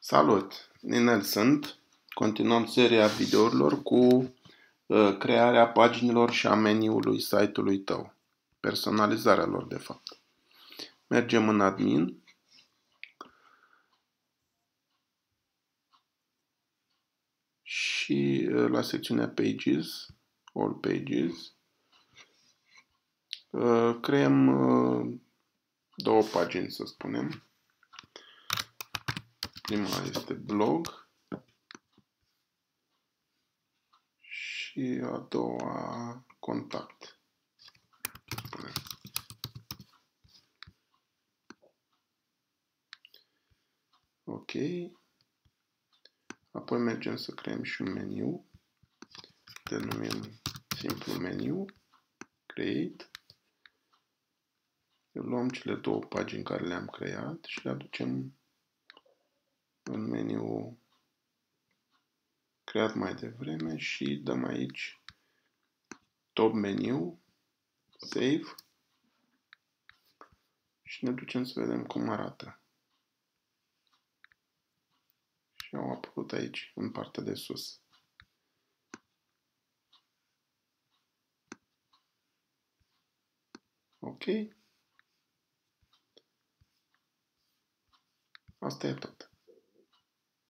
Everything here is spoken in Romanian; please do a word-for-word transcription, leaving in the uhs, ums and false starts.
Salut! Ninel sunt. Continuăm seria videourilor cu uh, crearea paginilor și a meniului site-ului tău. Personalizarea lor, de fapt. Mergem în admin. Și uh, la secțiunea pages, all pages, uh, creăm uh, două pagini, să spunem. Prima este blog și a doua contact. Spunem. Ok. Apoi mergem să creăm și un meniu. Denumim simplu meniu. Create. Luăm cele două pagini care le-am creat și le aducem în meniu creat mai devreme și dăm aici top meniu, save și ne ducem să vedem cum arată. Și au apărut aici, în partea de sus. Ok. Asta e tot.